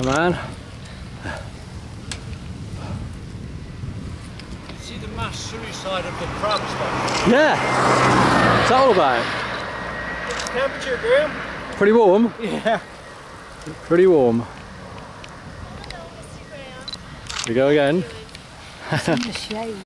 Come on. See the mass suicide of the crabs, man? Yeah. What's that all about? What's the temperature, Graham? Pretty warm? Yeah. Pretty warm. Hello, Mr. Graham. Here we go again. It's in the shade.